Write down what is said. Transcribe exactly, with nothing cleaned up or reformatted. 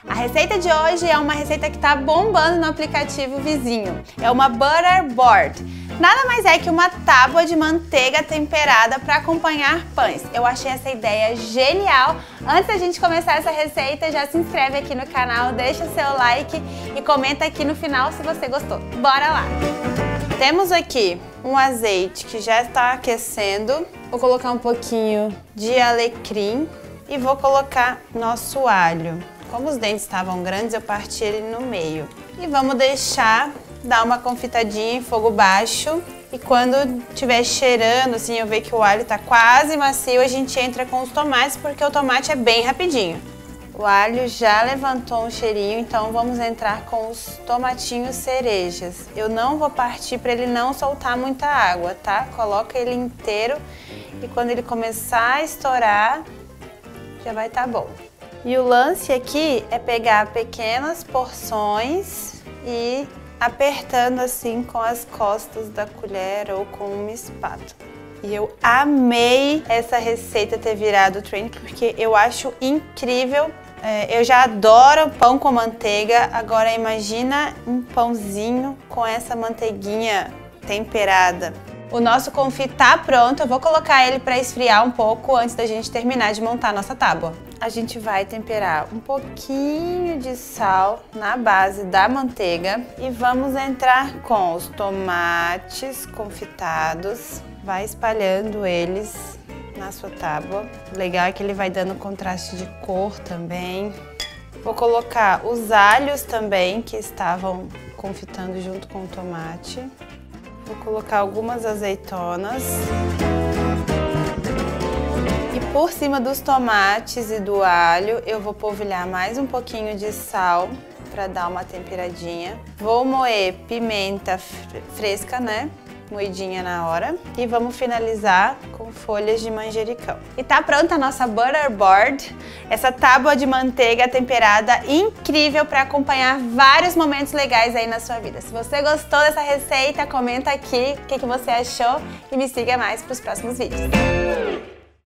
A receita de hoje é uma receita que está bombando no aplicativo vizinho. É uma butterboard. Nada mais é que uma tábua de manteiga temperada para acompanhar pães. Eu achei essa ideia genial. Antes da gente começar essa receita, já se inscreve aqui no canal, deixa seu like e comenta aqui no final se você gostou. Bora lá! Temos aqui um azeite que já está aquecendo. Vou colocar um pouquinho de alecrim e vou colocar nosso alho. Como os dentes estavam grandes, eu parti ele no meio. E vamos deixar dar uma confitadinha em fogo baixo. E quando estiver cheirando, assim, eu ver que o alho está quase macio, a gente entra com os tomates, porque o tomate é bem rapidinho. O alho já levantou um cheirinho, então vamos entrar com os tomatinhos cerejas. Eu não vou partir para ele não soltar muita água, tá? Coloca ele inteiro e quando ele começar a estourar, já vai estar bom. E o lance aqui é pegar pequenas porções e apertando assim com as costas da colher ou com uma espátula. E eu amei essa receita ter virado trend porque eu acho incrível. É, eu já adoro pão com manteiga, agora imagina um pãozinho com essa manteiguinha temperada. O nosso confit tá pronto, eu vou colocar ele para esfriar um pouco antes da gente terminar de montar a nossa tábua. A gente vai temperar um pouquinho de sal na base da manteiga e vamos entrar com os tomates confitados, vai espalhando eles na sua tábua. O legal é que ele vai dando contraste de cor também. Vou colocar os alhos também que estavam confitando junto com o tomate. Vou colocar algumas azeitonas. E por cima dos tomates e do alho, eu vou polvilhar mais um pouquinho de sal para dar uma temperadinha. Vou moer pimenta fresca, né? Moidinha na hora. E vamos finalizar com folhas de manjericão. E tá pronta a nossa butterboard, essa tábua de manteiga temperada incrível para acompanhar vários momentos legais aí na sua vida. Se você gostou dessa receita, comenta aqui o que, que você achou e me siga mais para os próximos vídeos.